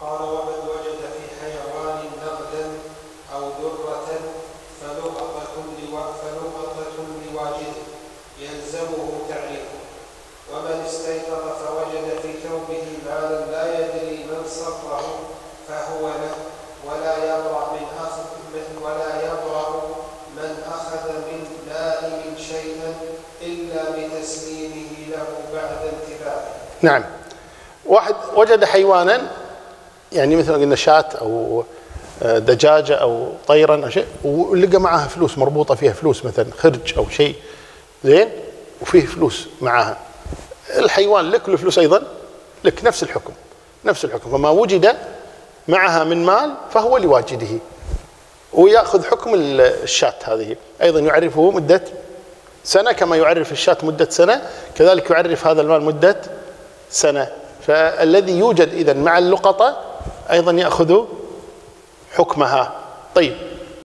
قال ومن وجد في حيوان نغدا أو درة فلقطة لواجده يلزمه تعريفه. ومن استيقظ فوجد في ثوبه مالا لا يدري من صرفه فهو له، ولا يبرأ من أخذ من نائم شيئا إلا بتسليمه له بعد انتباهه. نعم. واحد وجد حيوانا، يعني مثل قلنا شاة أو دجاجة أو طيرا أو شيء، ولقى معها فلوس مربوطة فيها فلوس، مثلا خرج أو شيء زين وفيه فلوس معها. الحيوان لك والفلوس أيضا لك، نفس الحكم. فما وجد معها من مال فهو لواجده، ويأخذ حكم الشاة هذه. أيضا يعرفه مدة سنة كما يعرف الشاة مدة سنة، كذلك يعرف هذا المال مدة سنة. فالذي يوجد إذن مع اللقطة أيضا يأخذ حكمها. طيب،